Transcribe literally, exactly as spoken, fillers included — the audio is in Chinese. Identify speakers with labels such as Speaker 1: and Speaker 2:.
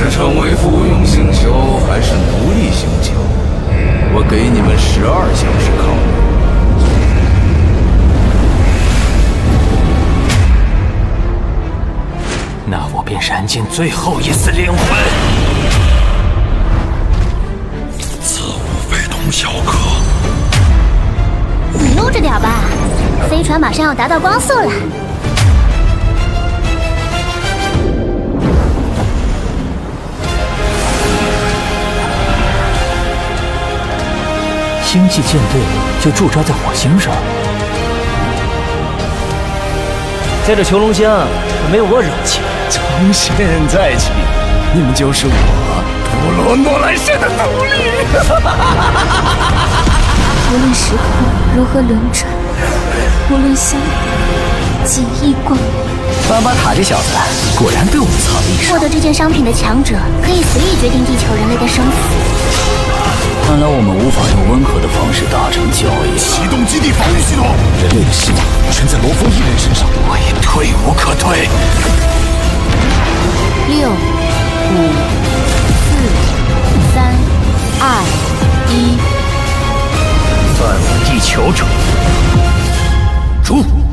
Speaker 1: 是成为附庸星球，还是奴隶星球？我给你们十二小时考虑。
Speaker 2: 那我便燃尽最后一丝灵魂。
Speaker 3: 此物非同小可。
Speaker 4: 你悠着点吧，飞船马上要达到光速了。
Speaker 2: 星际舰队就驻扎在火星上，在这囚笼乡没有我惹气。
Speaker 1: 从现在起，你们就是我普罗诺兰社的奴隶。
Speaker 5: 无论时空如何轮转，无论相遇几亿光年，
Speaker 2: 巴巴塔这小子果然被我们藏了一手。
Speaker 4: 获得这件商品的强者可以随意决定地球人类的生死。
Speaker 2: 看来我们无法用温和的方式达成交易。
Speaker 3: 启动基地防御系统，
Speaker 2: 人类的希望全在罗峰一人身上，我已退无可退。
Speaker 5: 六、五、四、三、二、一，
Speaker 2: 犯我地球者，诛！